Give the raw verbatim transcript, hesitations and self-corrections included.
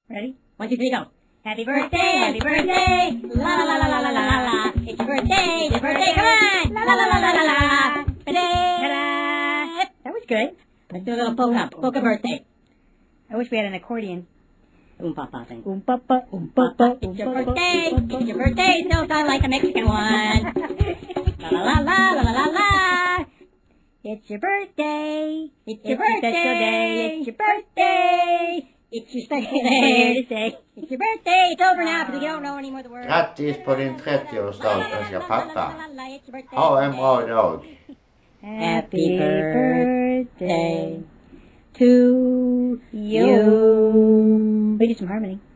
Ready? One, two, three, go. Happy birthday, happy birthday, la la la la la la la la. It's your birthday, it's your birthday, come on! La la la la la la la. Ta-da! That was good. Let's do a little polka, polka birthday. I wish we had an accordion. Oom-papa thing. Oom-papa, oom-papa, it's your birthday, it's your birthday, so sound like the Mexican one. La la la la la la la. It's your birthday, it's your birthday, special day, it's your birthday. It's your special day to say. It's your birthday, it's over now because you don't know any more of the words. Grattis på din trettioårsdag, önskar pappa. Ha en bra dag. Happy birthday to you. We did some harmony.